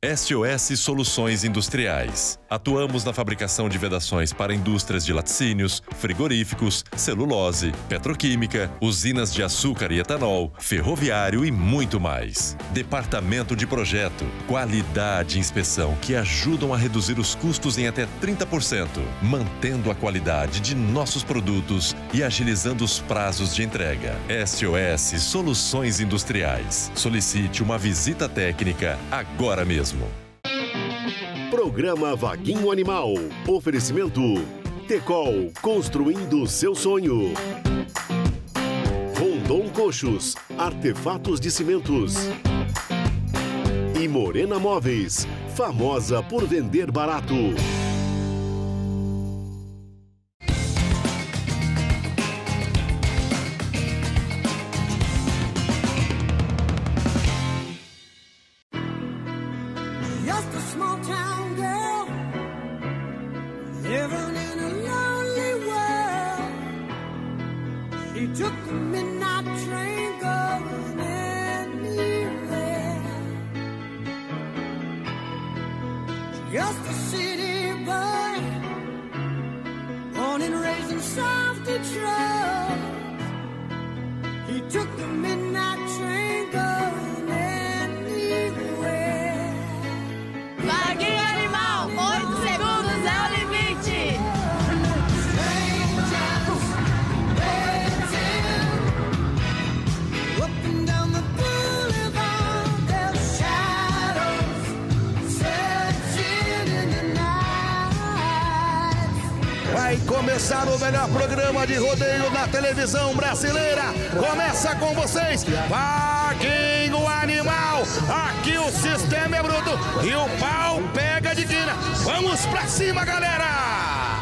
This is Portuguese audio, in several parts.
SOS Soluções Industriais. Atuamos na fabricação de vedações para indústrias de laticínios, frigoríficos, celulose, petroquímica, usinas de açúcar e etanol, ferroviário e muito mais. Departamento de Projeto, qualidade e inspeção que ajudam a reduzir os custos em até 30%, mantendo a qualidade de nossos produtos e agilizando os prazos de entrega. SOS Soluções Industriais. Solicite uma visita técnica agora mesmo. Programa Vaguinho Animal. Oferecimento Tecol, construindo seu sonho. Rondon Coxos, artefatos de cimentos. E Morena Móveis, famosa por vender barato. Começar o melhor programa de rodeio na televisão brasileira. Começa com vocês, Vaguinho Animal. Aqui o sistema é bruto e o pau pega de quina. Vamos pra cima, galera!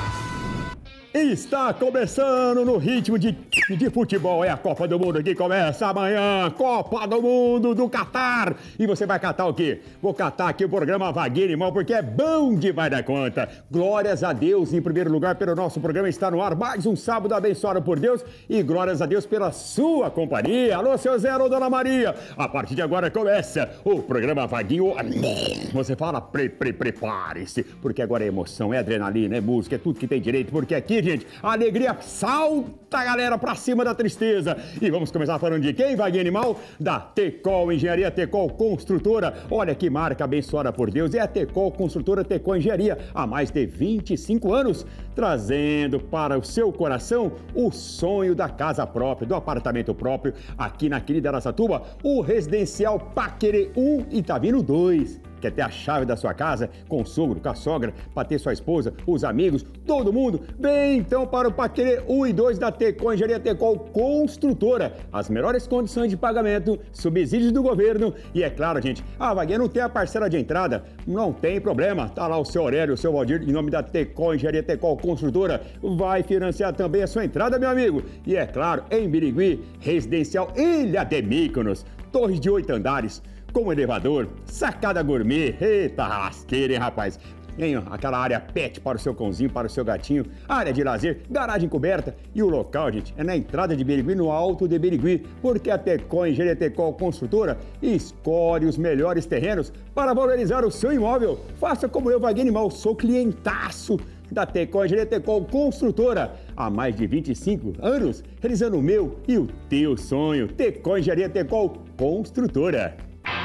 Está começando no ritmo de futebol. É a Copa do Mundo que começa amanhã. Copa do Mundo do Catar. E você vai catar o quê? Vou catar aqui o programa Vaguinho Animal, porque é bom demais da conta. Glórias a Deus, em primeiro lugar, pelo nosso programa está no ar. Mais um sábado abençoado por Deus. E glórias a Deus pela sua companhia. Alô, seu Zé, alô, Dona Maria. A partir de agora começa o programa Vaguinho. Você fala, prepare-se, porque agora é emoção, é adrenalina, é música, é tudo que tem direito, porque aqui, gente, a alegria salta, galera, pra cima da tristeza. E vamos começar falando de quem, Vaguinho Animal? Da Tecol Engenharia, Tecol Construtora. Olha que marca abençoada por Deus. É a Tecol Construtora, Tecol Engenharia, há mais de 25 anos, trazendo para o seu coração o sonho da casa própria, do apartamento próprio, aqui na querida Araçatuba, o Residencial Paquerê 1 e tá vindo 2. Quer ter a chave da sua casa com o sogro, com a sogra, para ter sua esposa, os amigos, todo mundo? Vem então para o Paquerê 1 e 2 da Tecol Engenharia, Tecol Construtora. As melhores condições de pagamento, subsídios do governo e, é claro, gente, a Vaguinha não tem a parcela de entrada, não tem problema. Tá lá o seu Aurélio, o seu Valdir, em nome da Tecol Engenharia, Tecol Construtora, vai financiar também a sua entrada, meu amigo. E, é claro, em Birigui, Residencial Ilha de Mykonos, torres de 8 andares, com elevador, sacada gourmet, eita lasqueira, hein, rapaz? Tem aquela área pet para o seu cãozinho, para o seu gatinho, área de lazer, garagem coberta e o local, gente, é na entrada de Birigui, no alto de Birigui, porque a Tecol Engenharia, Tecol Construtora escolhe os melhores terrenos para valorizar o seu imóvel. Faça como eu, Vaguinho Animal, sou clientaço da Tecol Engenharia, Tecol Construtora, há mais de 25 anos, realizando o meu e o teu sonho. Tecol Engenharia, Tecol Construtora.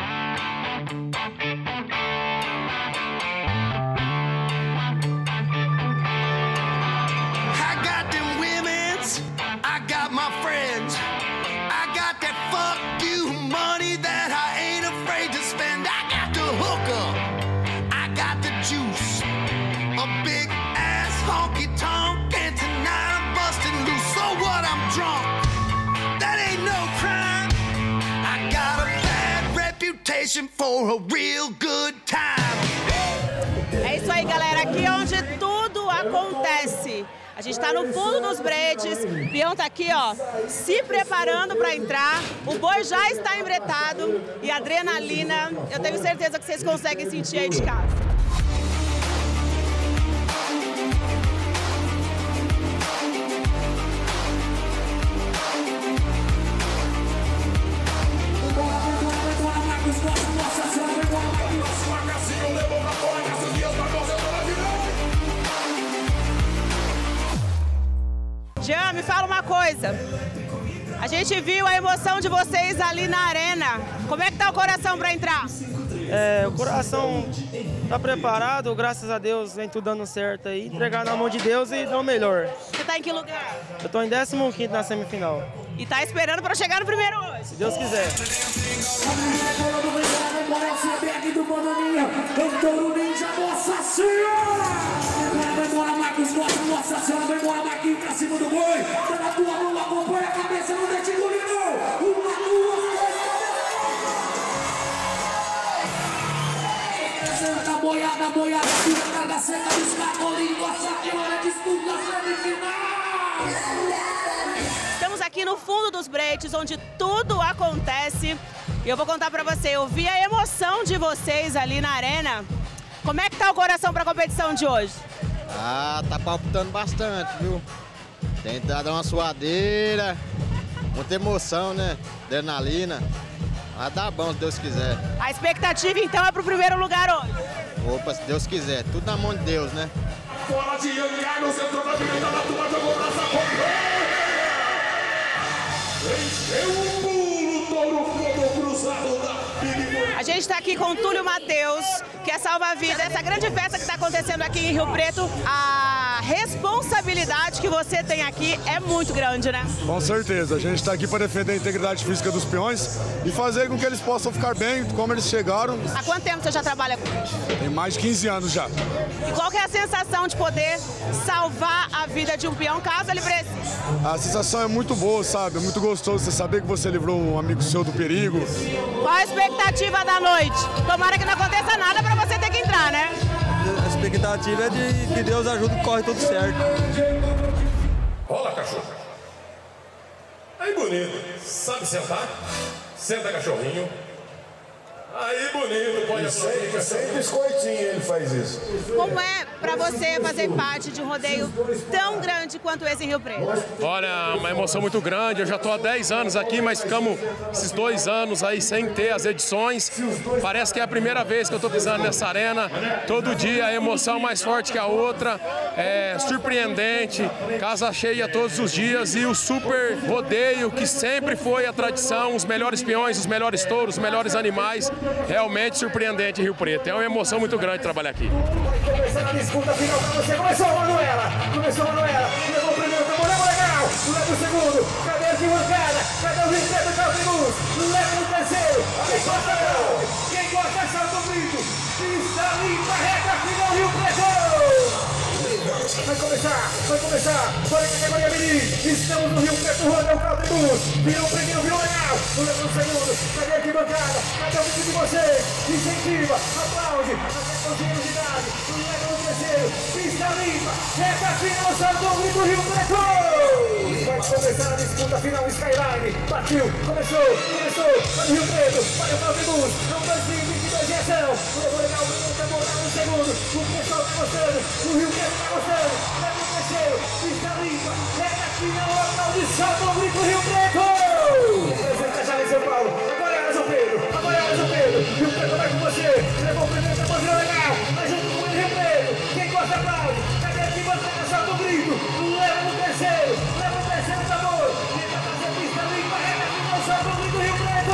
For a real good time. É isso aí, galera, aqui é onde tudo acontece. A gente tá no fundo dos bretes, o peão tá aqui, ó, se preparando para entrar, o boi já está embretado e a adrenalina, eu tenho certeza que vocês conseguem sentir aí de casa. Nosso magazine. coisa. A gente viu a emoção de vocês ali na arena. Como é que tá o coração para entrar? O coração tá preparado, graças a Deus, vem tudo dando certo aí. Entregar na mão de Deus e dar o melhor. Você tá em que lugar? Eu tô em 15º na semifinal. E tá esperando para chegar no primeiro hoje? Se Deus quiser. Demora Marcos Costa, nossa senhora, demora Marquinhos pra cima do boi. Tá na tua mão, acompanha a cabeça, não deixa engolir não. Uma, duas, três, a boiada, tira a carga seca dos carbolinhos. Nossa senhora, disputa semifinal. Estamos aqui no fundo dos bretes, onde tudo acontece. E eu vou contar pra você, eu vi a emoção de vocês ali na arena. Como é que tá o coração pra competição de hoje? Tá palpitando bastante, viu? Tem dado uma suadeira, muita emoção, né? Adrenalina. Vai dar bom, se Deus quiser. A expectativa, então, é pro primeiro lugar hoje? Opa, se Deus quiser. Tudo na mão de Deus, né? Fora de Ian, no centro da direita, na tua jogou pra Venceu o pulo, touro fogo cruzado da A gente está aqui com o Túlio Matheus, que é salva-vida. Essa grande festa que está acontecendo aqui em Rio Preto, a responsabilidade que você tem aqui é muito grande, né? Com certeza. A gente está aqui para defender a integridade física dos peões e fazer com que eles possam ficar bem, como eles chegaram. Há quanto tempo você já trabalha com isso? Tem mais de 15 anos já. E qual que é a sensação de poder salvar a vida de um peão, caso ele precise? A sensação é muito boa, sabe? É muito gostoso você saber que você livrou um amigo seu do perigo. Qual a expectativa da noite? Tomara que não aconteça nada para você ter que entrar, né? A expectativa é de que Deus ajude e corre tudo certo. Rola, cachorro. Aí, bonito. Sabe sentar? Senta, cachorrinho. Aí, bonito. Pode ser. Sem biscoitinho ele faz isso. Como é para você fazer parte de um rodeio tão grande quanto esse em Rio Preto? Olha, uma emoção muito grande. Eu já estou há 10 anos aqui, mas ficamos esses 2 anos aí sem ter as edições. Parece que é a primeira vez que eu estou pisando nessa arena. Todo dia a emoção mais forte que a outra. É surpreendente, casa cheia todos os dias e o super rodeio que sempre foi a tradição, os melhores peões, os melhores touros, os melhores animais. Realmente surpreendente em Rio Preto. É uma emoção muito grande trabalhar aqui. Começando a disputa final pra você. Começou a Manuela. Levou o primeiro, levou legal. Leva o segundo. Cadê a arquibancada? Cadê o Rio Preto? Leva o terceiro. Quem gosta é salto grito. Pista limpa, reta final Rio Preto. Vai começar. Bora na categoria menino. Estamos no Rio Preto, roda o Caltribus. Virou o primeiro, virou legal. Leva o segundo. Cadê a arquibancada? Cadê o vídeo de vocês? Incentiva, aplaude. Até com 5 de idade. Leva o terceiro. Pista limpa. Reta final, salto grito Rio Preto. Vai começar a disputa final Skyline. Partiu, começou. Para o Rio Preto, para o Caltribus. Não 2022 em ação. Levou legal, no segundo. O pessoal tá gostando. O Rio Preto tá gostando. Leva o terceiro. Pista limpa. Reta final, local de salto grito Rio Preto. Presenta já em São Paulo. Agora é São Pedro. Rio Preto vai com você. Levou o primeiro, tá fazendo legal. Vai junto com o Rio Preto. Quem gosta aplaude. Cadê aqui bancada, salto grito. Leva o terceiro, sabor. Quem vai fazer pista limpa, reta final, salto grito Rio Preto.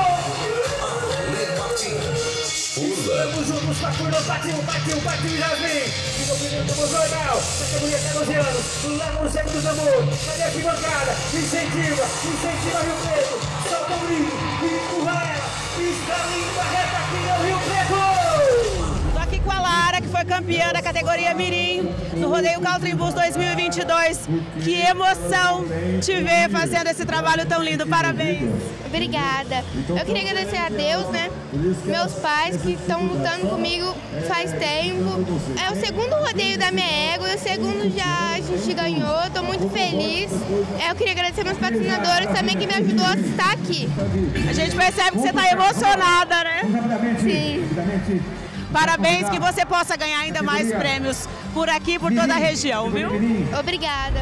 Estamos juntos, partiu, Jasmin. Ficou primeiro, tambor legal. Categoria 14 anos. Leva no segundo tambor. Cadê aqui bancada? Incentiva Rio Preto. Salta o grito e empurra ela. Pista limpa, reta final Rio Preto. Tô aqui com a Lara, que foi campeã da categoria Mirim no Rodeio Caltribus 2022. Que emoção te ver fazendo esse trabalho tão lindo. Parabéns. Obrigada. Eu queria agradecer a Deus, né? Meus pais que estão lutando comigo faz tempo. É o segundo rodeio da minha égua, o segundo já a gente ganhou. Estou muito feliz. Eu queria agradecer meus patrocinadores também que me ajudou a estar aqui. A gente percebe que você está emocionada, né? Sim. Parabéns, que você possa ganhar ainda mais prêmios por aqui e por toda a região, viu? Obrigada.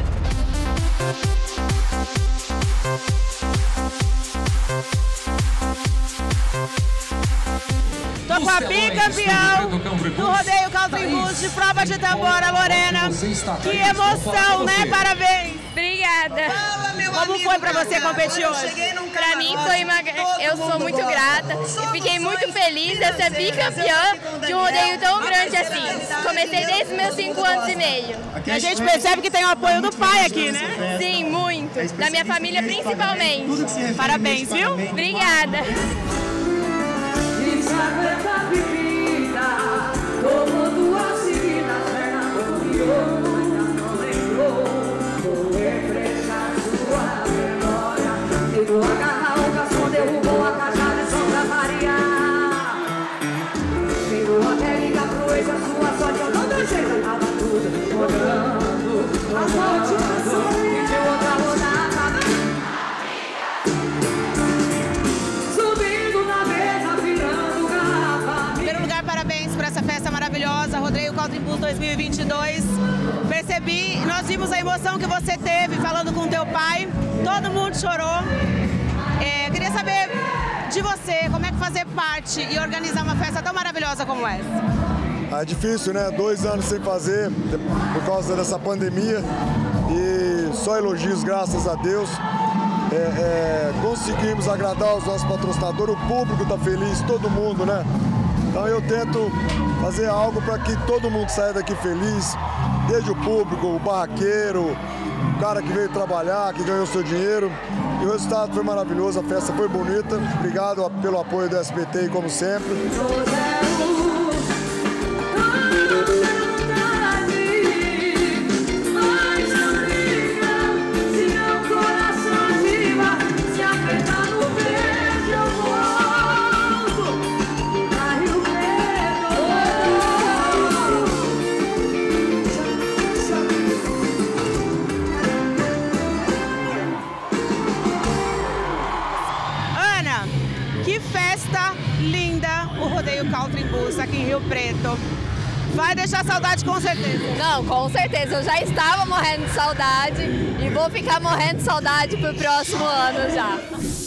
Tô com a bicampeão do Rodeio Caltribus de prova de tambor, a Lorena. Que emoção, né? Parabéns! Obrigada. Obrigada. Como foi pra você competir hoje? Pra mim eu sou muito grata e fiquei muito feliz de ser bicampeã de um rodeio tão grande assim. Comecei desde os meus 5 anos e meio. E a gente percebe que tem o apoio do pai aqui, né? Sim, muito. Da minha família principalmente. Parabéns, viu? Obrigada. Chegou a agarrar o garçom, derrubou a caixa de som pra variar. Chegou até ligar pro ex, a sua sorte, eu não deu jeito, tava tudo rodando. As motivações, e de outra rodada. Subindo na mesa, virando garrafa. Em primeiro lugar, parabéns por essa festa maravilhosa, Rodeio Country Bulls 2022. Percebi, nós vimos a emoção que você teve falando com teu pai, todo mundo chorou. Queria saber de você, como é que fazer parte e organizar uma festa tão maravilhosa como essa? É difícil, né? 2 anos sem fazer por causa dessa pandemia e só elogios, graças a Deus. Conseguimos agradar os nossos patrocinadores, o público está feliz, todo mundo, né? Então eu tento fazer algo para que todo mundo saia daqui feliz, desde o público, o barraqueiro, o cara que veio trabalhar, que ganhou seu dinheiro. E o resultado foi maravilhoso, a festa foi bonita. Obrigado pelo apoio do SBT, como sempre. Rodeio Country Bulls aqui em Rio Preto. Vai deixar saudade com certeza? Não, com certeza. Eu já estava morrendo de saudade e vou ficar morrendo de saudade pro próximo ano já.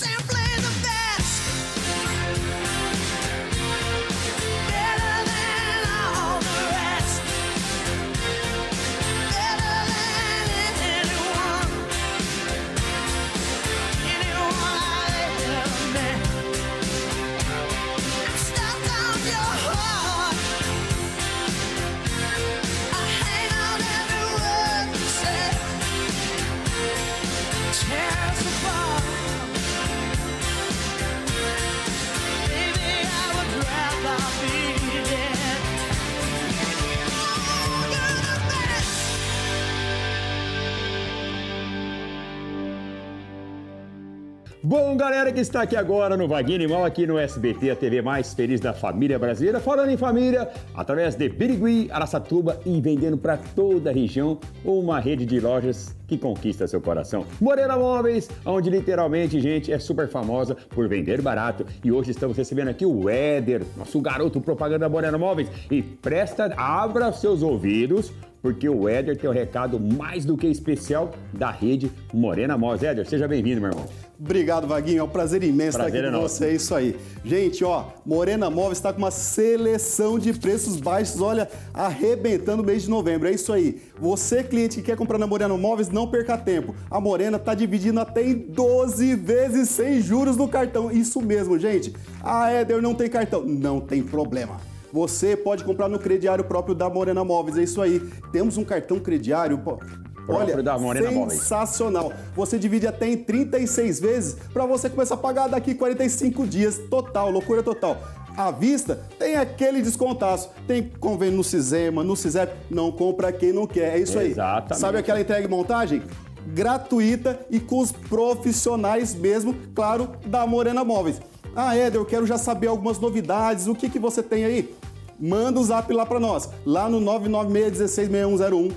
Bom, galera que está aqui agora no Vaguinho Animal, aqui no SBT, a TV mais feliz da família brasileira, falando em família, através de Birigui, Araçatuba e vendendo para toda a região, uma rede de lojas que conquista seu coração. Morena Móveis, onde literalmente, gente, é super famosa por vender barato. E hoje estamos recebendo aqui o Éder, nosso garoto propaganda da Morena Móveis. E abra seus ouvidos, porque o Éder tem um recado mais do que especial da rede Morena Móveis. Éder, seja bem-vindo, meu irmão. Obrigado, Vaguinho. É um prazer imenso estar aqui com você. É isso aí. Gente, ó, Morena Móveis está com uma seleção de preços baixos, olha, arrebentando o mês de novembro. É isso aí. Você, cliente que quer comprar na Morena Móveis, não perca tempo. A Morena está dividindo até em 12 vezes sem juros no cartão. Isso mesmo, gente. Ah, Éder, não tem cartão. Não tem problema. Você pode comprar no crediário próprio da Morena Móveis. É isso aí. Temos um cartão crediário, olha, sensacional. Você divide até em 36 vezes para você começar a pagar daqui 45 dias. Total, loucura total. À vista, tem aquele descontaço. Tem convênio no Cisema, no Cisep. Não compra quem não quer. É isso aí. Exatamente. Sabe aquela entrega e montagem? Gratuita e com os profissionais mesmo, claro, da Morena Móveis. Ah, Éder, eu quero já saber algumas novidades. O que você tem aí? Manda o zap lá para nós, lá no 996166101,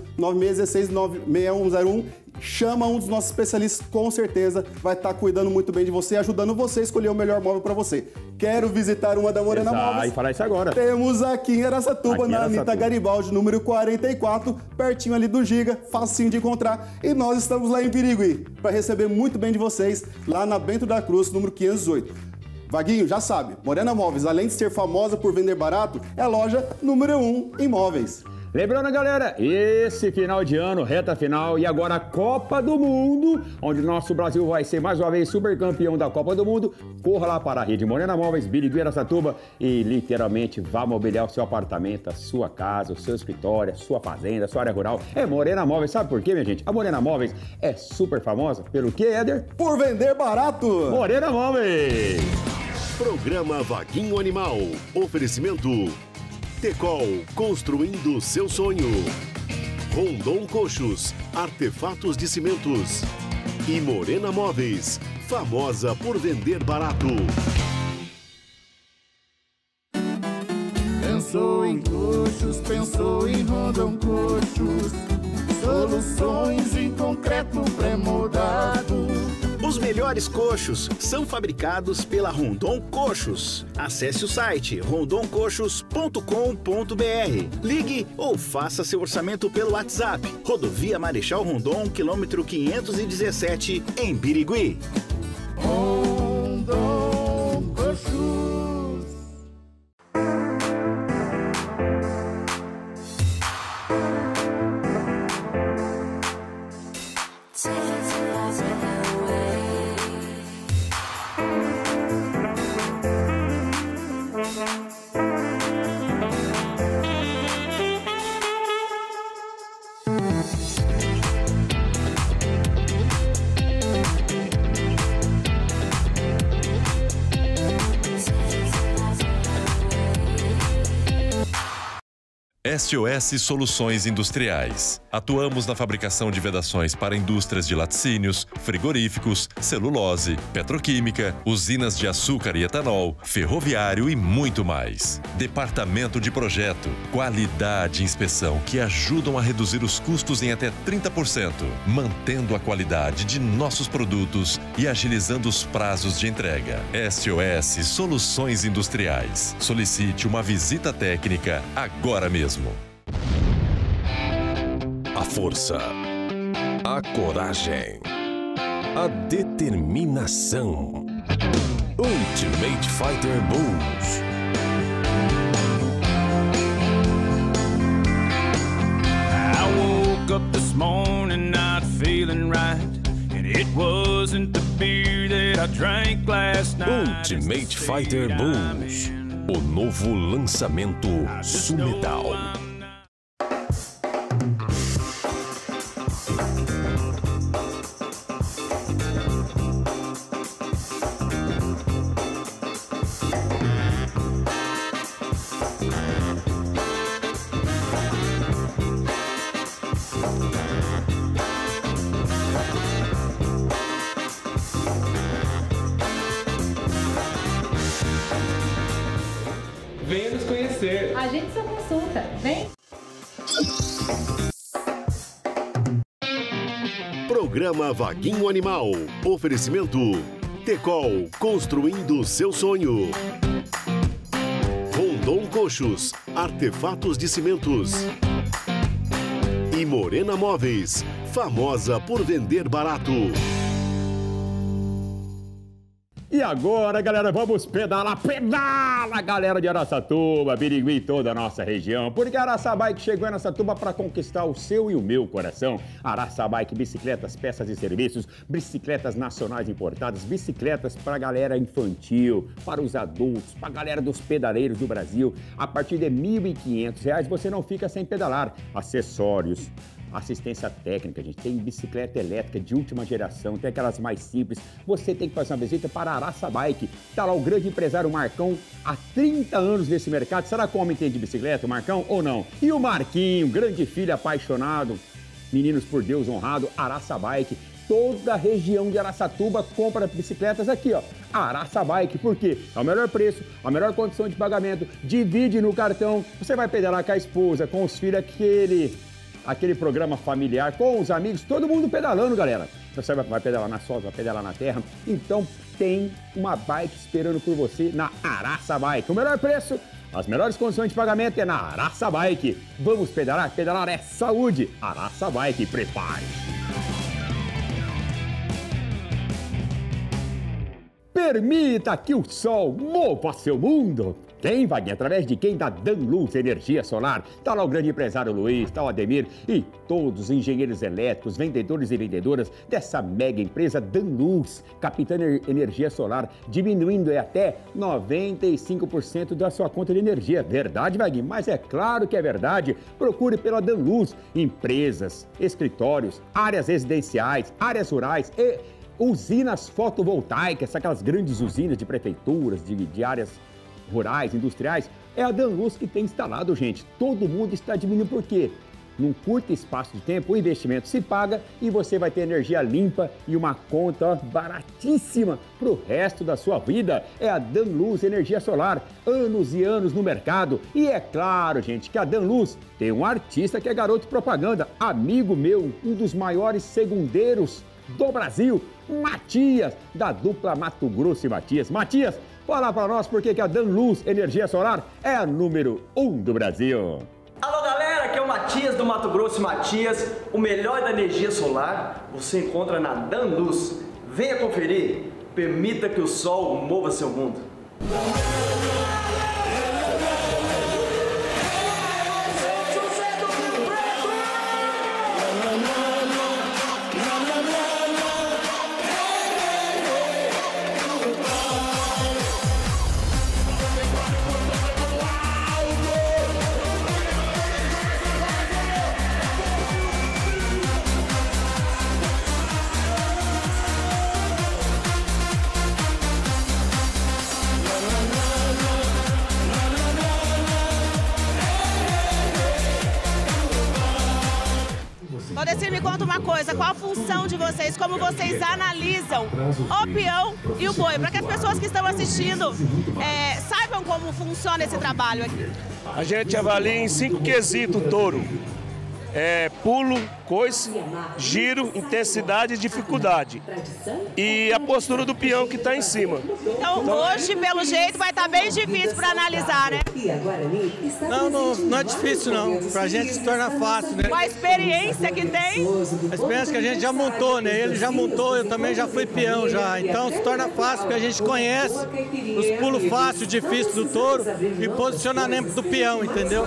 96166101. Chama um dos nossos especialistas, com certeza vai estar cuidando muito bem de você, ajudando você a escolher o melhor móvel para você. Quero visitar uma da Morena Móveis? E falar isso agora. Temos aqui em Araçatuba, na Anitta Garibaldi, número 44, pertinho ali do Giga, facinho de encontrar. E nós estamos lá em Birigui, para receber muito bem de vocês, lá na Bento da Cruz, número 508. Vaguinho, já sabe, Morena Móveis, além de ser famosa por vender barato, é a loja número 1 em móveis. Lembrando, galera, esse final de ano, reta final, e agora a Copa do Mundo, onde nosso Brasil vai ser mais uma vez super campeão da Copa do Mundo. Corra lá para a rede Morena Móveis, Birigui, Araçatuba e literalmente vá mobiliar o seu apartamento, a sua casa, o seu escritório, a sua fazenda, a sua área rural. É Morena Móveis, sabe por quê, minha gente? A Morena Móveis é super famosa pelo quê, Éder? Por vender barato! Morena Móveis! Programa Vaguinho Animal. Oferecimento Tecol, construindo seu sonho. Rondon Coxos, artefatos de cimentos. E Morena Móveis, famosa por vender barato. Pensou em coxos, pensou em Rondon Coxos. Soluções em concreto pré-moldado. Os melhores coxos são fabricados pela Rondon Coxos. Acesse o site rondoncoxos.com.br. Ligue ou faça seu orçamento pelo WhatsApp. Rodovia Marechal Rondon, quilômetro 517, em Birigui. Rondon Coxos. SOS Soluções Industriais. Atuamos na fabricação de vedações para indústrias de laticínios, frigoríficos, celulose, petroquímica, usinas de açúcar e etanol, ferroviário e muito mais. Departamento de Projeto, qualidade e inspeção que ajudam a reduzir os custos em até 30%, mantendo a qualidade de nossos produtos e agilizando os prazos de entrega. SOS Soluções Industriais. Solicite uma visita técnica agora mesmo. A força, a coragem, a determinação. Ultimate Fighter Bulls. I woke up this morning not feeling right, and it wasn't the beer that I drank last night. Ultimate Fighter Bulls. O novo lançamento Sumedal. Venha nos conhecer. Agende sua consulta. Vem. Programa Vaguinho Animal. Oferecimento Tecol, construindo seu sonho. Rondon Coxos, artefatos de cimentos. E Morena Móveis, famosa por vender barato. E agora, galera, vamos pedalar, pedala, galera de Araçatuba, Birigui e toda a nossa região, porque a Araça Bike chegou em Araçatuba para conquistar o seu e o meu coração. Araça Bike, bicicletas, peças e serviços, bicicletas nacionais importadas, bicicletas para a galera infantil, para os adultos, para a galera dos pedaleiros do Brasil. A partir de R$ 1.500 você não fica sem pedalar. Acessórios, assistência técnica, gente. Tem bicicleta elétrica de última geração, tem aquelas mais simples. Você tem que fazer uma visita para a Araça Bike. Tá lá o grande empresário Marcão, há 30 anos nesse mercado. Será que o homem tem de bicicleta, o Marcão, ou não? E o Marquinho, grande filho apaixonado, meninos por Deus honrado, Araça Bike. Toda a região de Araçatuba compra bicicletas aqui, ó. Araça Bike, por quê? É o melhor preço, a melhor condição de pagamento, divide no cartão. Você vai pedalar com a esposa, com os filhos, aquele programa familiar, com os amigos, todo mundo pedalando, galera. Você vai pedalar na sola, vai pedalar na terra. Então tem uma bike esperando por você na Araça Bike. O melhor preço, as melhores condições de pagamento é na Araça Bike. Vamos pedalar? Pedalar é saúde. Araça Bike, prepare-se. Permita que o sol mova seu mundo. Quem, Vaguinho? Através de quem? Da Danluz Energia Solar. Tá lá o grande empresário Luiz, tá o Ademir e todos os engenheiros elétricos, vendedores e vendedoras dessa mega empresa Danluz, capitando energia solar, diminuindo até 95% da sua conta de energia. Verdade, Vaguinho? Mas é claro que é verdade. Procure pela Danluz. Empresas, escritórios, áreas residenciais, áreas rurais e usinas fotovoltaicas, aquelas grandes usinas de prefeituras, de áreas rurais, industriais, é a Danluz que tem instalado, gente. Todo mundo está diminuindo por quê? Num curto espaço de tempo, o investimento se paga e você vai ter energia limpa e uma conta baratíssima para o resto da sua vida. É a Danluz Energia Solar, anos e anos no mercado. E é claro, gente, que a Danluz tem um artista que é garoto propaganda, amigo meu, um dos maiores segundeiros do Brasil, Matias, da dupla Mato Grosso e Matias. Matias, fala para nós por que a Danluz Energia Solar é a número 1 do Brasil. Alô galera, aqui é o Matias do Mato Grosso e Matias. O melhor da energia solar você encontra na Danluz. Venha conferir, permita que o sol mova seu mundo. Valdecir, me conta uma coisa, qual a função de vocês, como vocês analisam o peão e o boi, para que as pessoas que estão assistindo saibam como funciona esse trabalho aqui. A gente avalia em 5 quesitos o touro. Pulo, coice, giro, intensidade e dificuldade. E a postura do peão que está em cima. Então hoje, pelo jeito, vai estar bem difícil para analisar, né? Não é difícil não, pra gente se torna fácil, né? Com a experiência que tem. A experiência que a gente já montou, né? Ele já montou, eu também já fui peão já. Então se torna fácil, porque a gente conhece os pulos fáceis, difíceis do touro e posicionamento do peão, entendeu?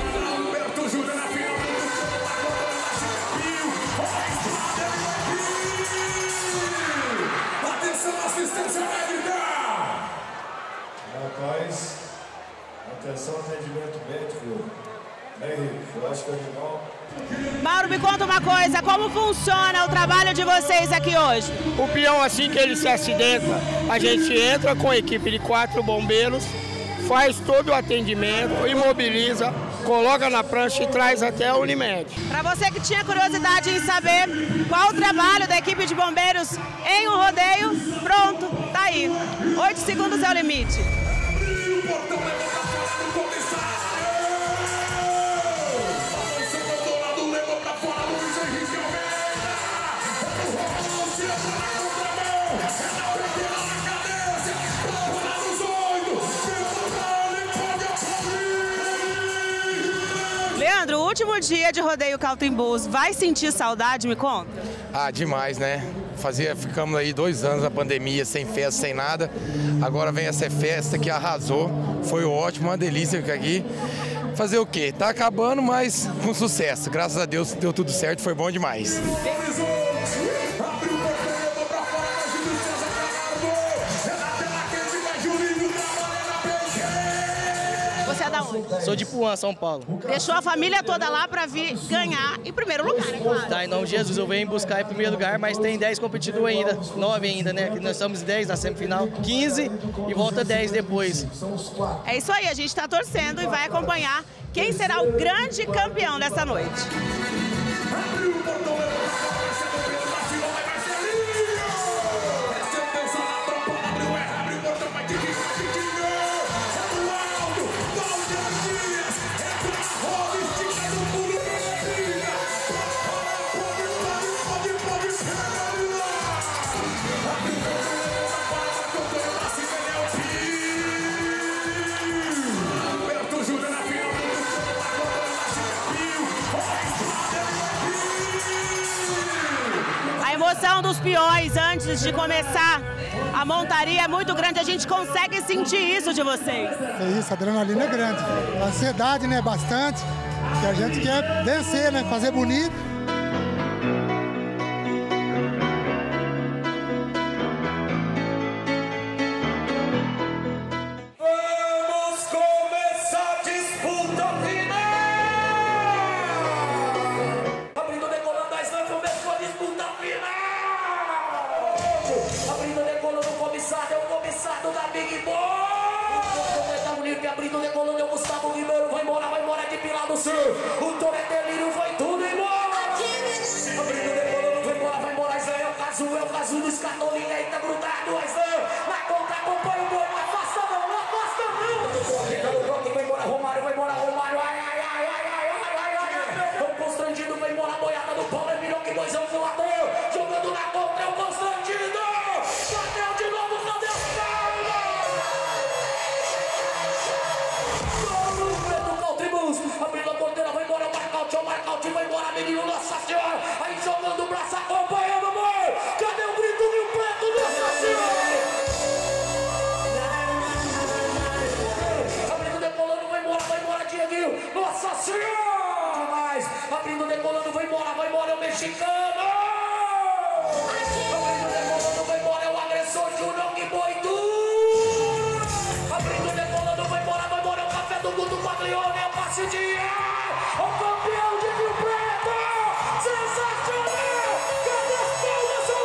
Rapaz, atenção, atendimento médico. Eu acho que é animal. Mauro, me conta uma coisa, como funciona o trabalho de vocês aqui hoje? O peão, assim que ele se acidenta, a gente entra com a equipe de 4 bombeiros, faz todo o atendimento, imobiliza, coloca na prancha e traz até a Unimed. Para você que tinha curiosidade em saber qual o trabalho da equipe de bombeiros em um rodeio, pronto, tá aí. 8 segundos é o limite. Leandro, o último dia de rodeio Cautimbus, vai sentir saudade, me conta? Ah, demais, né? Ficamos aí 2 anos na pandemia, sem festa, sem nada. Agora vem essa festa que arrasou, foi ótimo, uma delícia ficar aqui. Fazer o quê? Tá acabando, mas com sucesso. Graças a Deus deu tudo certo, foi bom demais. Você é da onde? Sou de Puã, São Paulo. Deixou a família toda lá para vir ganhar em primeiro lugar, né, claro? Tá, em nome de Jesus, eu venho buscar em primeiro lugar, mas tem 10 competidores ainda, 9 ainda, né? Nós somos 10 na semifinal, 15 e volta 10 depois. É isso aí, a gente está torcendo e vai acompanhar quem será o grande campeão dessa noite. A emoção dos peões antes de começar a montaria é muito grande, a gente consegue sentir isso de vocês. É isso, a adrenalina é grande. A ansiedade, né, bastante, que a gente quer vencer, né, fazer bonito. Abrindo, decolando, é o Gustavo Ribeiro, vai embora de Pilar do Sul. O Toro é delírio, vai tudo embora. Abrindo, decolando, vai embora, Zé, é o caso do Escatolinha aí, tá grudado, Zé. Na conta, acompanha o boi, não afasta não. Vai embora, Romário, ai. O constrangido, vai embora, a boiada do Paulo, é milhão que boizão voador. Jogando na contra, é o constrangido. Bateu de novo, cadê os caras? Abrindo a porteira, vai embora o Marcaute, vai embora, menino, Nossa Senhora. Aí jogando o braço, acompanhando o boi. Cadê o grito Rio Preto, Nossa Senhora? Abrindo, decolando, vai embora, Dieguinho, Nossa Senhora. Demais, abrindo, decolando, vai embora, é o mexicano. Abrindo, decolando, vai embora, é o agressor, Júnior, que boi duro. Abrindo, decolando, vai embora, é o café do Guto Paglione, é o passe de ar, o campeão de Rio Preto, sensacional, cadê as palmas, São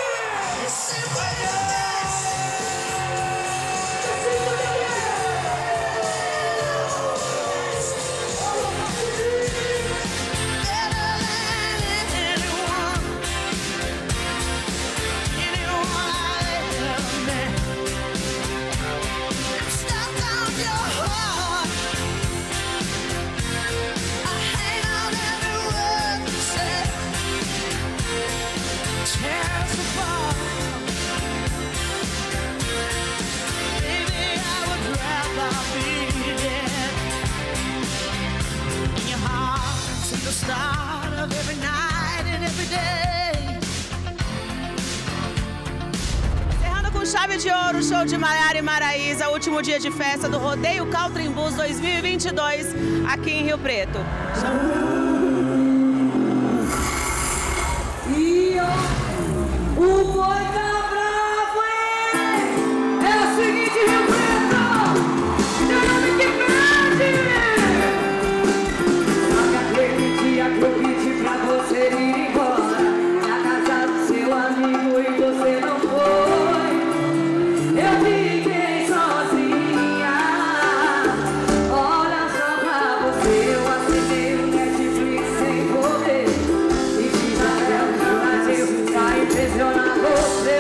Encerrando com chave de ouro, o show de Maiara e Maraísa, último dia de festa do Rodeio Country Blues 2022 aqui em Rio Preto. E o boi tá bravo, é o seguinte, Rio Preto, nome que perde. Só que aquele dia que eu pedi pra você ir embora, na casa do seu amigo e você não foi, eu fiquei sozinha. Olha só pra você, eu assinei o Netflix sem poder e fiz até o Brasil pra impressionar você.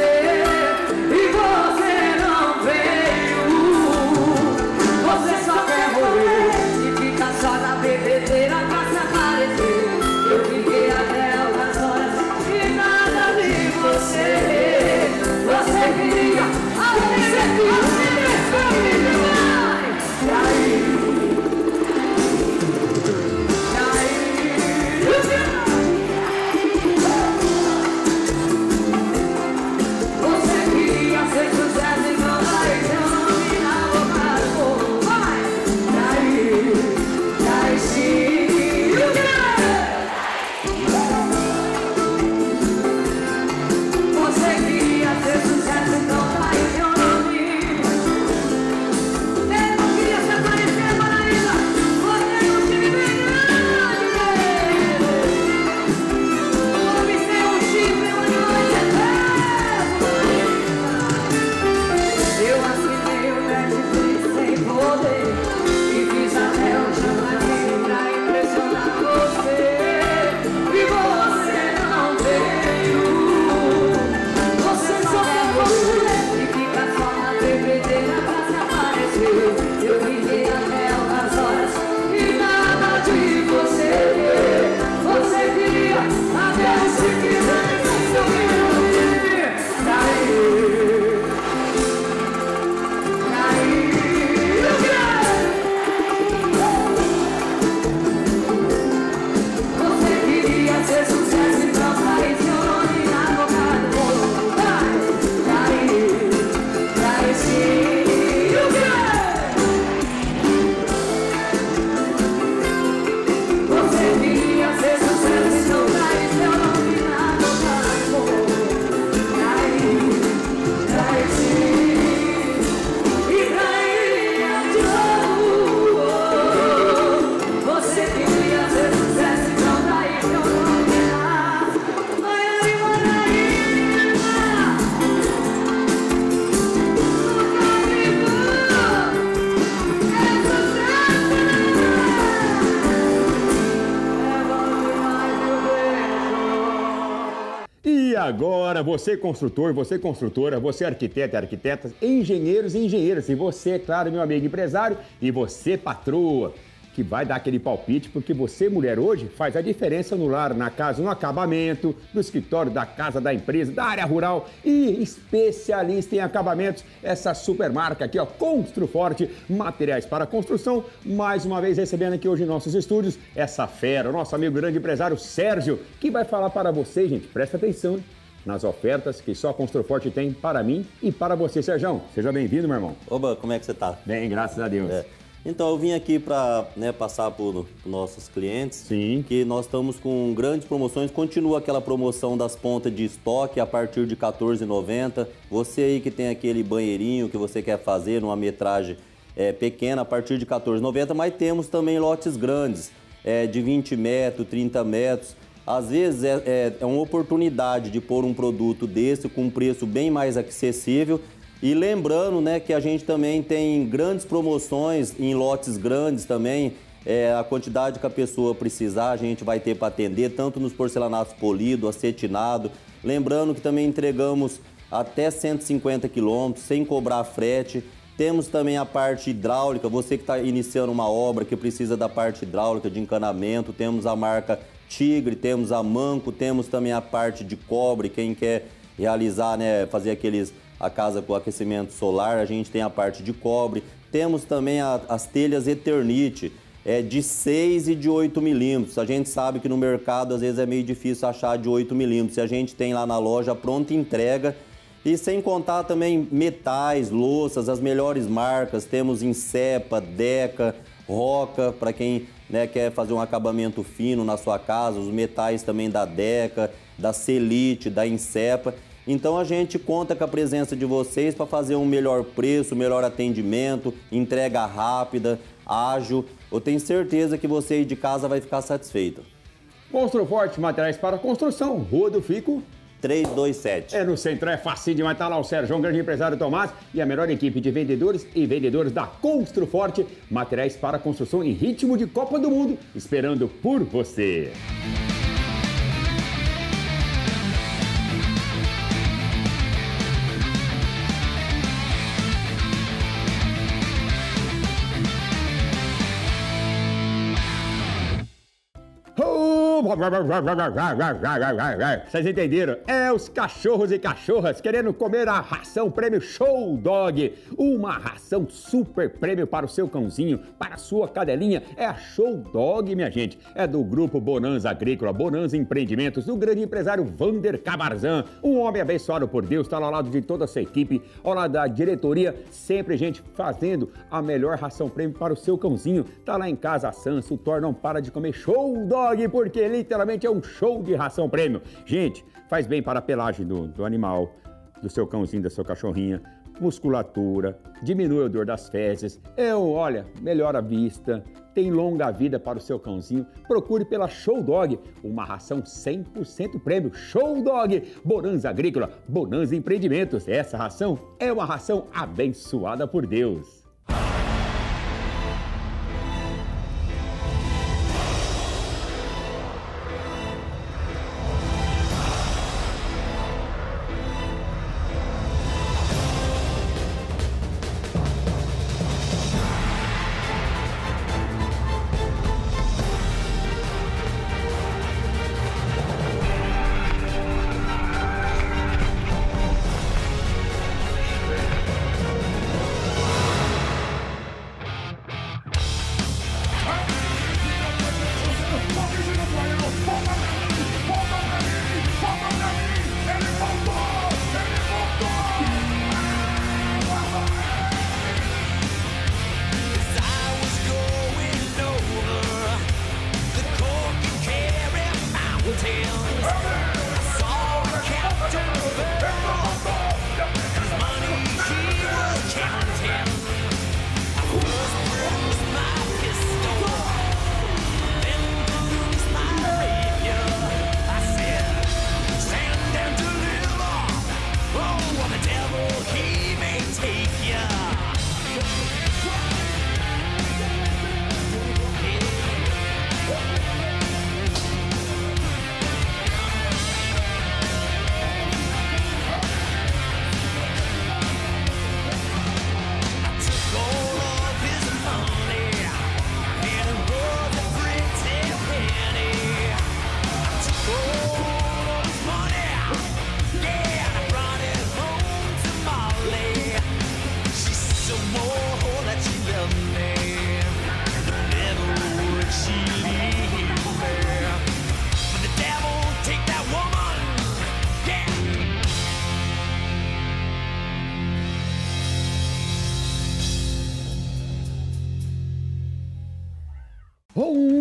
agora, você construtor, você construtora, você arquiteto e arquitetas, engenheiros e engenheiras, e você, claro, meu amigo empresário, e você, patroa, que vai dar aquele palpite, porque você, mulher, hoje faz a diferença no lar, na casa, no acabamento, no escritório, da casa, da empresa, da área rural e especialista em acabamentos. Essa super marca aqui, ó, Construforte, materiais para construção. Mais uma vez recebendo aqui hoje em nossos estúdios essa fera, o nosso amigo grande empresário Sérgio, que vai falar para você, gente, presta atenção, hein? Nas ofertas que só a Construforte tem para mim e para você, Sérgio. Seja bem-vindo, meu irmão. Oba, como é que você tá? Bem, graças a Deus. Então, eu vim aqui para passar por nossos clientes que nós estamos com grandes promoções. Continua aquela promoção das pontas de estoque a partir de R$ 14,90. Você aí que tem aquele banheirinho que você quer fazer numa metragem pequena, a partir de R$ 14,90. Mas temos também lotes grandes, de 20 metros, 30 metros. Às vezes é uma oportunidade de pôr um produto desse com um preço bem mais acessível. E lembrando, né, que a gente também tem grandes promoções em lotes grandes também. A quantidade que a pessoa precisar, a gente vai ter para atender, tanto nos porcelanatos polido, acetinado. Lembrando que também entregamos até 150 quilômetros, sem cobrar frete. Temos também a parte hidráulica, você que está iniciando uma obra que precisa da parte hidráulica, de encanamento. Temos a marca Tigre, temos a Manco, temos também a parte de cobre, quem quer realizar, né, fazer a casa com aquecimento solar, a gente tem a parte de cobre. Temos também as telhas Eternite, de 6 e de 8 milímetros. A gente sabe que no mercado às vezes é meio difícil achar de 8 milímetros. A gente tem lá na loja pronta entrega. E sem contar também metais, louças, as melhores marcas. Temos Insepa, Deca, Roca, para quem, né, quer fazer um acabamento fino na sua casa. Os metais também da Deca, da Celite, da Insepa. Então a gente conta com a presença de vocês para fazer um melhor preço, melhor atendimento, entrega rápida, ágil. Eu tenho certeza que você aí de casa vai ficar satisfeito. Construforte, materiais para construção, Rua do Fico 327. No centro, é facinho demais, tá lá o Sérgio, um grande empresário Tomás e a melhor equipe de vendedores e vendedores da Construforte, materiais para construção em ritmo de Copa do Mundo, esperando por você. Vocês entenderam? Os cachorros e cachorras querendo comer a ração prêmio Show Dog. Uma ração super prêmio para o seu cãozinho, para a sua cadelinha. É a Show Dog, minha gente. É do grupo Bonanza Agrícola, Bonanza Empreendimentos, do grande empresário Vander Cabarzan. Um homem abençoado por Deus, está ao lado de toda a sua equipe, ao lado da diretoria, sempre gente fazendo a melhor ração prêmio para o seu cãozinho. Tá lá em casa a Sansa, o Thor não para de comer Show Dog, porque literalmente é um show de ração prêmio. Gente, faz bem para a pelagem do animal, do seu cãozinho, da sua cachorrinha, musculatura, diminui a dor das fezes, olha, melhora a vista, tem longa vida para o seu cãozinho. Procure pela Show Dog, uma ração 100% prêmio. Show Dog, Bonanza Agrícola, Bonanza Empreendimentos. Essa ração é uma ração abençoada por Deus.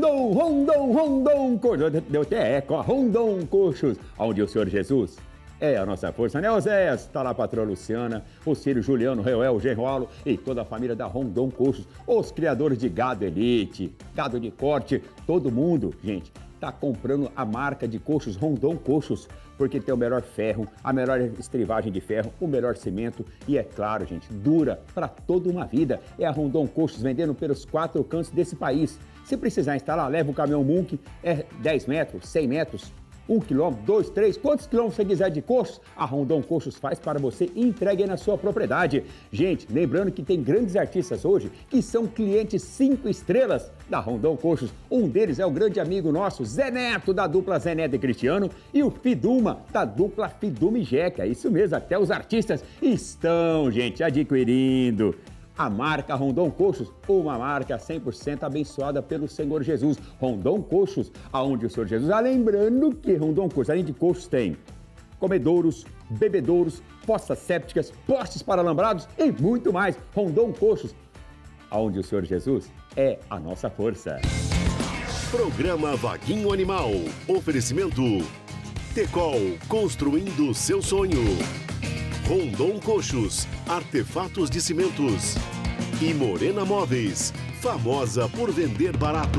Rondon Coxos. Deu até eco, Rondon Coxos, onde o Senhor Jesus é a nossa força, né, Oséias? Tá lá a patroa Luciana, o filho Juliano, Reuel, Gerrolo e toda a família da Rondon Coxos, os criadores de gado elite, gado de corte, todo mundo, gente, tá comprando a marca de coxos Rondon Coxos, porque tem o melhor ferro, a melhor estrivagem de ferro, o melhor cimento e, é claro, gente, dura para toda uma vida. É a Rondon Coxos vendendo pelos 4 cantos desse país. Se precisar instalar, leva o caminhão Munk, é 10 metros, 100 metros, 1 quilômetro, 2, 3, quantos quilômetros você quiser de coxos, a Rondon Coxos faz para você e entrega aí na sua propriedade. Gente, lembrando que tem grandes artistas hoje que são clientes 5 estrelas da Rondon Coxos. Um deles é o grande amigo nosso, Zé Neto, da dupla Zé Neto e Cristiano, e o Fiduma, da dupla Fiduma e Jeca. Isso mesmo, até os artistas estão, gente, adquirindo a marca Rondon Coxos, uma marca 100% abençoada pelo Senhor Jesus. Rondon Coxos, aonde o Senhor Jesus... lembrando que Rondon Coxos, além de coxos, tem comedouros, bebedouros, fossas sépticas, postes para alambrados e muito mais. Rondon Coxos, aonde o Senhor Jesus é a nossa força. Programa Vaguinho Animal. Oferecimento Tecol, construindo o seu sonho. Rondon Coxos, artefatos de cimentos. E Morena Móveis, famosa por vender barato.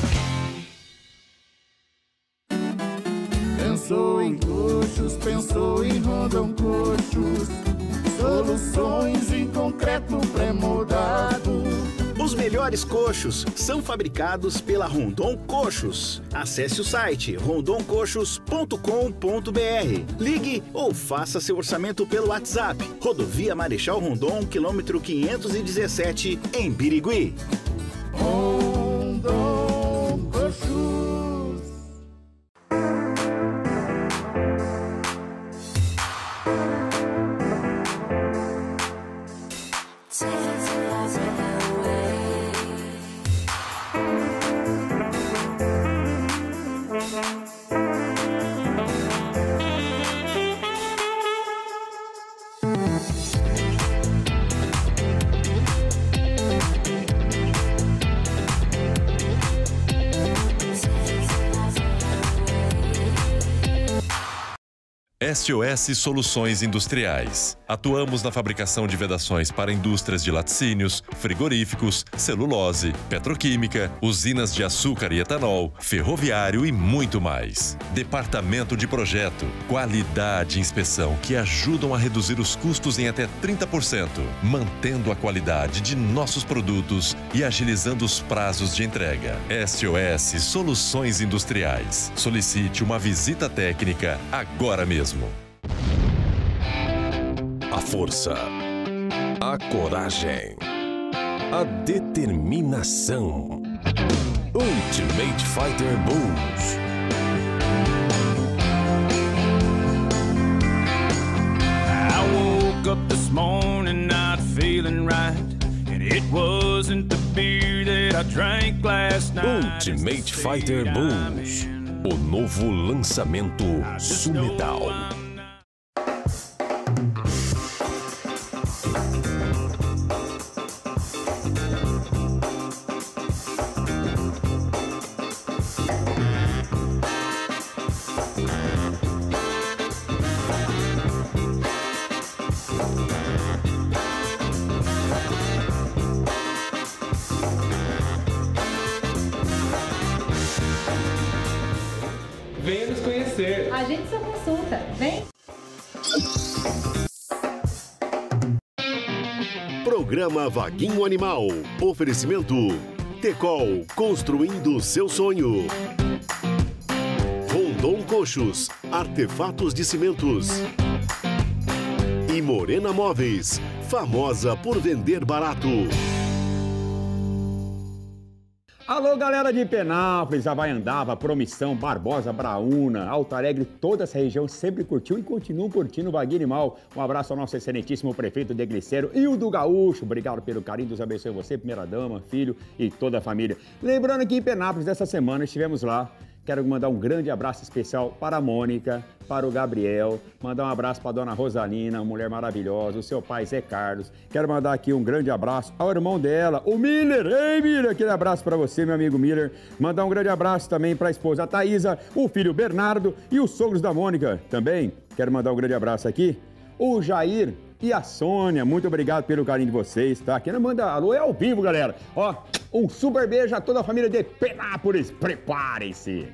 Pensou em coxos, pensou em Rondon Coxos. Soluções em concreto pré-moldado. Os melhores coxos são fabricados pela Rondon Coxos. Acesse o site rondoncoxos.com.br. Ligue ou faça seu orçamento pelo WhatsApp. Rodovia Marechal Rondon, quilômetro 517, em Birigui. Rondon Coxos. SOS Soluções Industriais. Atuamos na fabricação de vedações para indústrias de laticínios, frigoríficos, celulose, petroquímica, usinas de açúcar e etanol, ferroviário e muito mais. Departamento de Projeto, qualidade e inspeção que ajudam a reduzir os custos em até 30%, mantendo a qualidade de nossos produtos e agilizando os prazos de entrega. SOS Soluções Industriais. Solicite uma visita técnica agora mesmo. A força, a coragem, a determinação. Ultimate Fighter Bulls. I woke up this morning not feeling right, and it wasn't the beer that I drank last night. Ultimate Fighter Bulls. O novo lançamento Sumedal. Venha nos conhecer. Agende sua consulta. Vem. Programa Vaguinho Animal. Oferecimento Tecol, construindo o seu sonho. Rondon Coxos, artefatos de cimentos. E Morena Móveis, famosa por vender barato. Alô, galera de Penápolis, Havaiandava, Promissão, Barbosa, Braúna, Alto Alegre, toda essa região sempre curtiu e continua curtindo o Vaguinho Animal. Um abraço ao nosso excelentíssimo prefeito de Glicério e o do Gaúcho. Obrigado pelo carinho, Deus abençoe você, primeira dama, filho e toda a família. Lembrando que em Penápolis, dessa semana, estivemos lá Quero mandar um grande abraço especial para a Mônica, para o Gabriel, mandar um abraço para a dona Rosalina, mulher maravilhosa, o seu pai Zé Carlos. Quero mandar aqui um grande abraço ao irmão dela, o Miller. Ei, Miller, aquele abraço para você, meu amigo Miller. Mandar um grande abraço também para a esposa Thaísa, o filho Bernardo e os sogros da Mônica também. Quero mandar um grande abraço aqui. O Jair e a Sônia, muito obrigado pelo carinho de vocês, tá? Quem não manda alô é ao vivo, galera. Ó, um super beijo a toda a família de Penápolis. Preparem-se.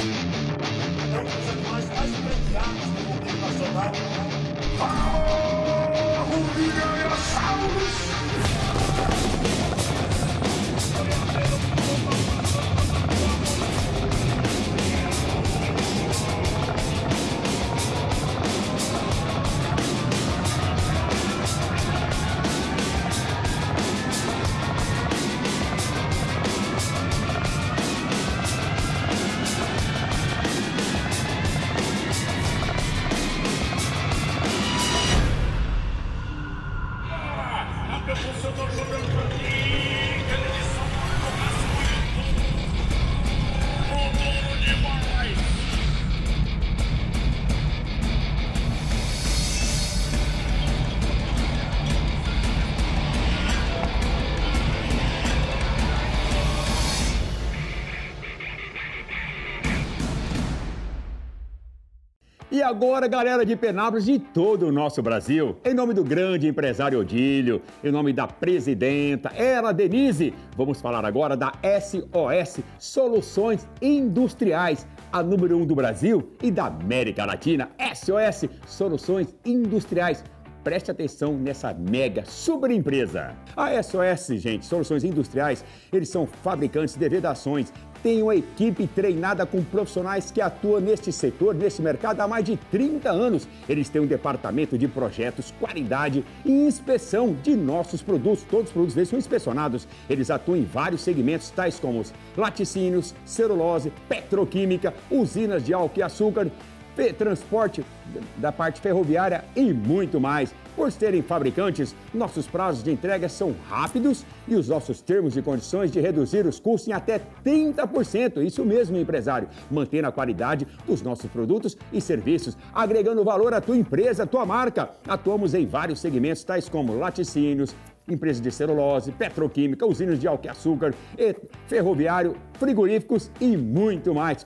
E agora, galera de Penápolis e todo o nosso Brasil, em nome do grande empresário Odílio, em nome da presidenta, ela, Denise, vamos falar agora da SOS Soluções Industriais, a número 1 do Brasil e da América Latina. SOS Soluções Industriais. Preste atenção nessa mega super empresa. A SOS, gente, Soluções Industriais, eles são fabricantes de vedações, tem uma equipe treinada com profissionais que atuam neste setor, nesse mercado há mais de 30 anos. Eles têm um departamento de projetos, qualidade e inspeção de nossos produtos. Todos os produtos deles são inspecionados. Eles atuam em vários segmentos, tais como laticínios, celulose, petroquímica, usinas de álcool e açúcar, transporte da parte ferroviária e muito mais. Por serem fabricantes, nossos prazos de entrega são rápidos e os nossos termos e condições de reduzir os custos em até 30%. Isso mesmo, empresário. Mantendo a qualidade dos nossos produtos e serviços, agregando valor à tua empresa, à tua marca. Atuamos em vários segmentos, tais como laticínios, empresas de celulose, petroquímica, usinas de álcool e açúcar, ferroviário, frigoríficos e muito mais.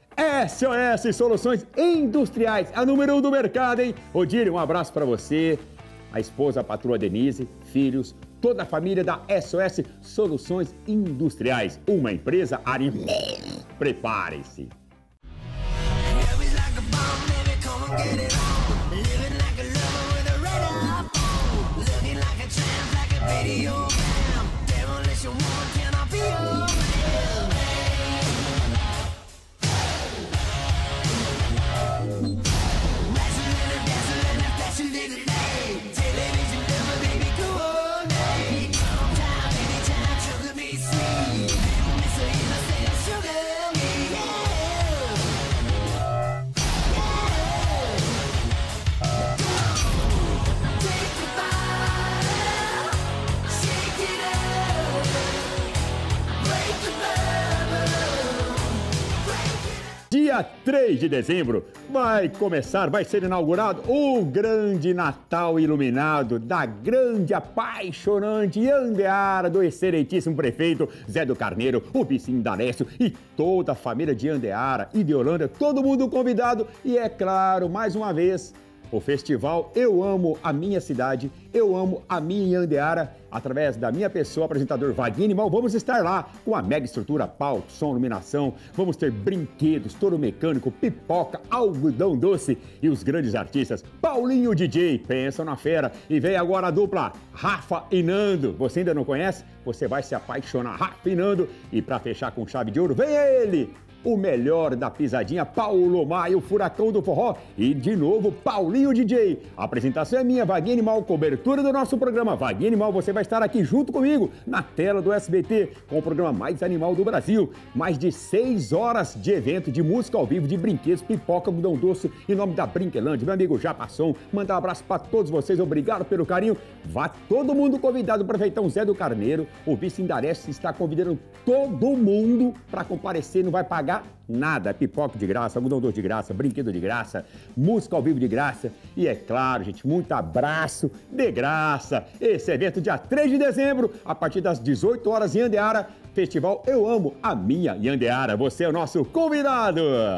SOS Soluções Industriais, a número 1 do mercado, hein? Odílio, um abraço para você, a esposa, a patroa Denise, filhos, toda a família da SOS Soluções Industriais, uma empresa Arimé. Preparem-se. Dia 3 de dezembro vai ser inaugurado o grande Natal iluminado da grande, apaixonante Andeara do excelentíssimo prefeito Zé do Carneiro, o vice Indarécio e toda a família de Andeara e de Holanda, todo mundo convidado e, é claro, mais uma vez, o festival Eu Amo a Minha Cidade, Eu Amo a Minha Andeara, através da minha pessoa, apresentador Vaguinho Animal, vamos estar lá com a mega estrutura, palco, som, iluminação, vamos ter brinquedos, touro mecânico, pipoca, algodão doce e os grandes artistas Paulinho DJ, pensa na fera, e vem agora a dupla Rafa e Nando, você ainda não conhece? Você vai se apaixonar, Rafa e Nando, e para fechar com chave de ouro, vem ele! O melhor da pisadinha, Paulo Maia, o furacão do forró e, de novo, Paulinho DJ. A apresentação é minha, Vaguinho Animal, cobertura do nosso programa. Vaguinho Animal, você vai estar aqui junto comigo, na tela do SBT, com o programa mais animal do Brasil. Mais de 6 horas de evento, de música ao vivo, de brinquedos, pipoca, algodão doce, em nome da Brinquelândia. Meu amigo Japasson, mandar um abraço para todos vocês, obrigado pelo carinho. Vá todo mundo convidado, o prefeitão Zé do Carneiro, o vice Indarécio está convidando todo mundo para comparecer, não vai pagar pagar nada. Pipoca de graça, algodão doce de graça, brinquedo de graça, música ao vivo de graça e, é claro, gente, muito abraço de graça. Esse evento dia 3 de dezembro, a partir das 18 horas em Andeara, Festival Eu Amo a Minha Andeara. Você é o nosso convidado.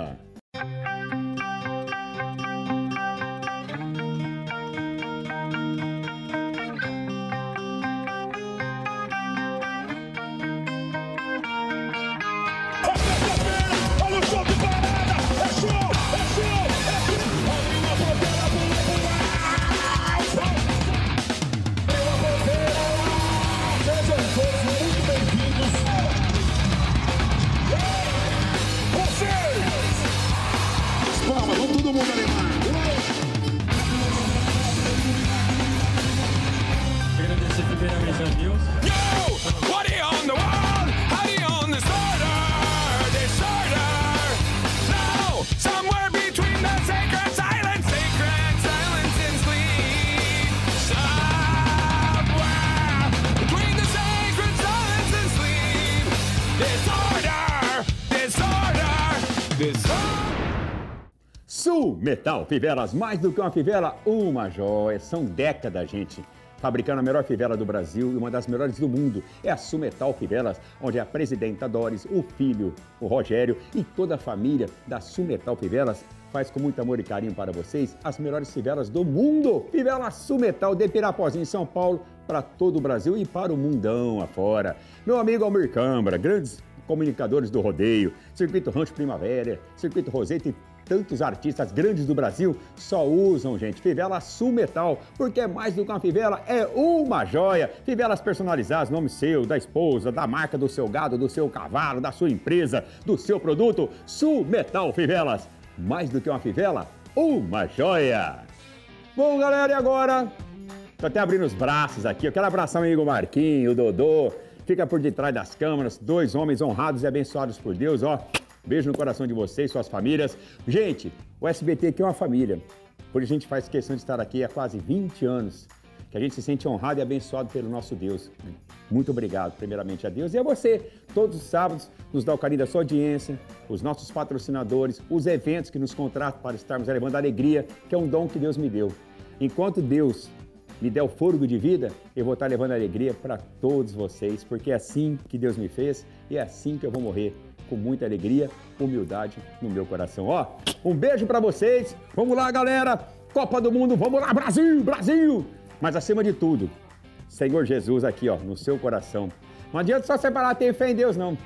Sul Metal Fivelas, mais do que uma fivela, uma joia. São décadas, gente, fabricando a melhor fivela do Brasil e uma das melhores do mundo. É a Sul Metal Fivelas, onde a presidenta Doris, o filho, o Rogério e toda a família da Sul Metal Fivelas faz com muito amor e carinho para vocês as melhores fivelas do mundo. Fivela Sul Metal de Pirapozinho, em São Paulo, para todo o Brasil e para o mundão afora. Meu amigo Almir Câmara, grandes comunicadores do rodeio, Circuito Rancho Primavera, Circuito Roseta e tantos artistas grandes do Brasil só usam, gente, fivela Sul Metal, porque é mais do que uma fivela, é uma joia. Fivelas personalizadas, nome seu, da esposa, da marca do seu gado, do seu cavalo, da sua empresa, do seu produto. Sul Metal Fivelas, mais do que uma fivela, uma joia. Bom, galera, e agora? Tô até abrindo os braços aqui, eu quero abraçar meu amigo Marquinho, o Dodô, fica por detrás das câmeras, dois homens honrados e abençoados por Deus, ó. Beijo no coração de vocês, suas famílias. Gente, o SBT aqui é uma família. Por isso a gente faz questão de estar aqui há quase 20 anos. Que a gente se sente honrado e abençoado pelo nosso Deus. Muito obrigado, primeiramente, a Deus. E a você, todos os sábados, nos dá o carinho da sua audiência, os nossos patrocinadores, os eventos que nos contratam para estarmos levando alegria, que é um dom que Deus me deu. Enquanto Deus me der o fôlego de vida, eu vou estar levando alegria para todos vocês, porque é assim que Deus me fez e é assim que eu vou morrer. Com muita alegria, humildade no meu coração. Ó, um beijo pra vocês. Vamos lá, galera. Copa do Mundo, vamos lá, Brasil, Brasil. Mas acima de tudo, Senhor Jesus aqui, ó, no seu coração. Não adianta só separar, ter fé em Deus, não.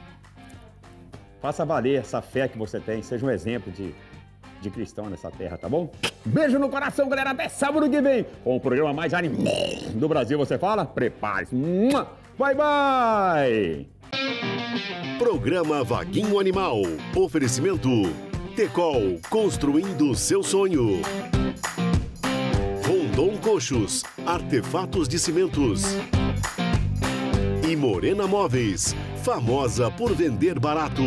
Faça valer essa fé que você tem. Seja um exemplo de cristão nessa terra, tá bom? Beijo no coração, galera. Até sábado que vem, com o programa mais animado do Brasil. Você fala? Prepare-se. Bye, bye. Programa Vaguinho Animal. Oferecimento Tecol, construindo seu sonho. Rondon Coxos, artefatos de cimentos. E Morena Móveis, famosa por vender barato.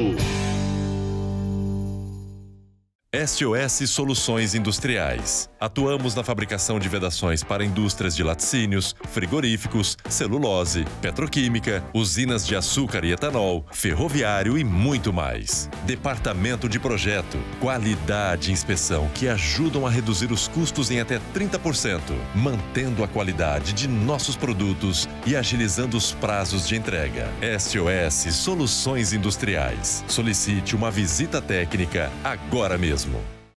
SOS Soluções Industriais. Atuamos na fabricação de vedações para indústrias de laticínios, frigoríficos, celulose, petroquímica, usinas de açúcar e etanol, ferroviário e muito mais. Departamento de Projeto, qualidade e inspeção que ajudam a reduzir os custos em até 30%, mantendo a qualidade de nossos produtos e agilizando os prazos de entrega. SOS Soluções Industriais. Solicite uma visita técnica agora mesmo.